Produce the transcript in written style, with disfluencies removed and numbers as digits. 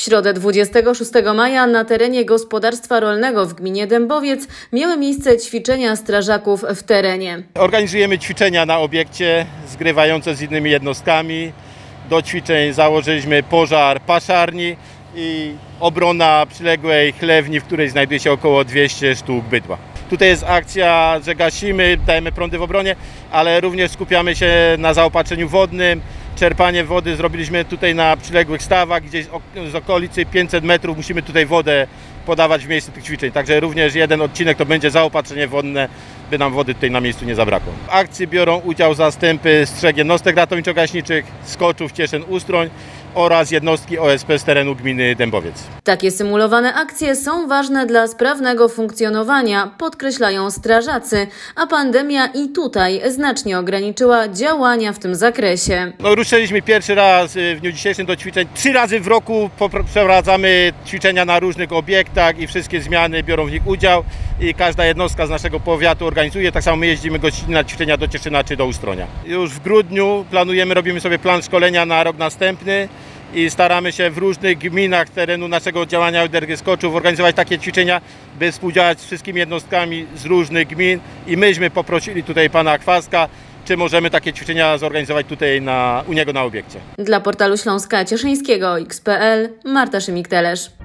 środę 26 maja na terenie gospodarstwa rolnego w gminie Dębowiec miały miejsce ćwiczenia strażaków w terenie. Organizujemy ćwiczenia na obiekcie zgrywające z innymi jednostkami. Do ćwiczeń założyliśmy pożar paszarni i obrona przyległej chlewni, w której znajduje się około 200 sztuk bydła. Tutaj jest akcja, że gasimy, dajemy prądy w obronie, ale również skupiamy się na zaopatrzeniu wodnym. Czerpanie wody zrobiliśmy tutaj na przyległych stawach, gdzieś z okolicy 500 metrów musimy tutaj wodę podawać w miejscu tych ćwiczeń. Także również jeden odcinek to będzie zaopatrzenie wodne, by nam wody tutaj na miejscu nie zabrakło. W akcji biorą udział zastępy z 3 jednostek ratowniczo-gaśniczych, Skoczów, Cieszyn, Ustroń oraz jednostki OSP z terenu gminy Dębowiec. Takie symulowane akcje są ważne dla sprawnego funkcjonowania, podkreślają strażacy, a pandemia i tutaj znacznie ograniczyła działania w tym zakresie. Ruszyliśmy pierwszy raz w dniu dzisiejszym do ćwiczeń. 3 razy w roku przeprowadzamy ćwiczenia na różnych obiektach i wszystkie zmiany biorą w nich udział i każda jednostka z naszego powiatu organizuje. Tak samo my jeździmy gościnnie na ćwiczenia do Cieszyna czy do Ustronia. Już w grudniu robimy sobie plan szkolenia na rok następny i staramy się w różnych gminach terenu naszego działania ODRG Skoczów organizować takie ćwiczenia, by współdziałać z wszystkimi jednostkami z różnych gmin i myśmy poprosili tutaj pana Kwaska, czy możemy takie ćwiczenia zorganizować tutaj u niego na obiekcie. Dla portalu Śląska Cieszyńskiego XPL Marta Szymik-Telesz.